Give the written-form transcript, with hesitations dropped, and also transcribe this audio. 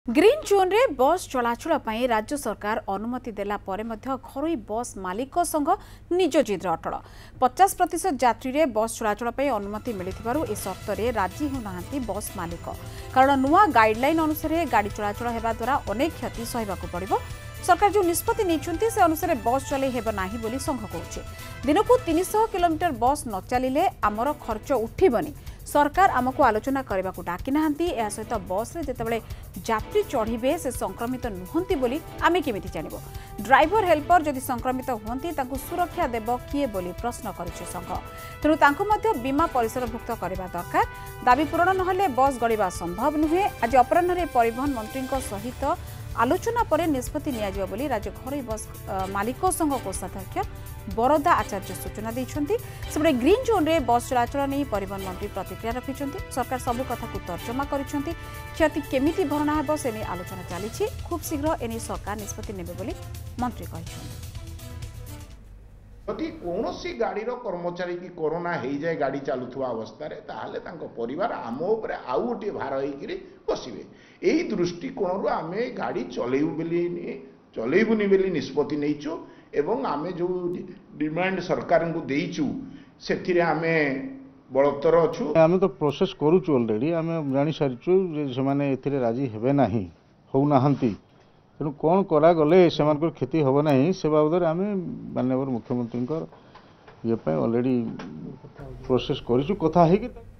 Green zone रे बस चलाचल पर राज्य सरकार अनुमति देला परे मध्य घरोई बस मालिक संघ निज जिद्र अटल 50% यात्री रे बस चलाचल पर अनुमति मिलिथिबारु ए शर्त रे राजी होनाहांती बस मालिक कारण नुआ गाइडलाइन अनुसार गाड़ी चलाचल हेबा द्वारा अनेक क्षति सहिबाकु पड़िबो। सरकार जो निष्पत्ति नहीं से अनुसार बस चलई हेब नाही बोली संघ कहूछि। दिनकू 300 किलोमीटर बस न चलिले आमर खर्च उठिबनी। सरकार आमको आलोचना करने को डाकी नाहांती। या सहित बस रे जेतेबेले यात्री चढ़िबे से संक्रमित नुहंती बोली आमे केमिति जानिबो। ड्राइवर हेल्पर जदि संक्रमित हुंती ताकू सुरक्षा देब किए बोली प्रश्न करिछि संघ। तेणु तांको मध्य बीमा परिसरभुक्त करबा दरकार। दाबी पूरण नहले बस गड़िबा संभव नुहे। आज अपराह्न परिवहन मंत्री सहित आलोचना पर निष्पत्ति नियाजिबा बोली राज्य घरोई बस मालिक संघ कोषाध्यक्ष बरदा आचार्य सूचना देइछन्ति। सेबडे ग्रीन जोन रे बस चलाचल नहीं परिवहन मंत्री प्रतिक्रिया रखिछन्ति। सरकार सबु कथा को तर्जमा करिछन्ति। क्षति केमिति भरणा हेबो से नै आलोचना चलीछि। खूब शीघ्र एनी सरकार निष्पत्ति नेबे बोली मंत्री कहिछन्ति। यदि कौनसी गाड़ीर कर्मचारी की कोरोना हो जाए गाड़ी चलुवा अवस्था ताहले तांको परिवार आम उपर आउ गोटे भार होकर बसवे। यही दृष्टिकोण आम गाड़ी चलैबुनि बोली निष्पत्ति नहींचु एवं आम जो डिमांड सरकार को देचु से आम बलतर अच्छु। आम तो प्रोसेस करूचु ऑलरेडी आम जानी सारिचु से माने राजी हेबे नाही होउनाहांती। तेणु कौन करागले से क्षति हम ना से बाबद आम माननीय मुख्यमंत्री ये ऑलरेडी प्रोसेस करूँ कथा है।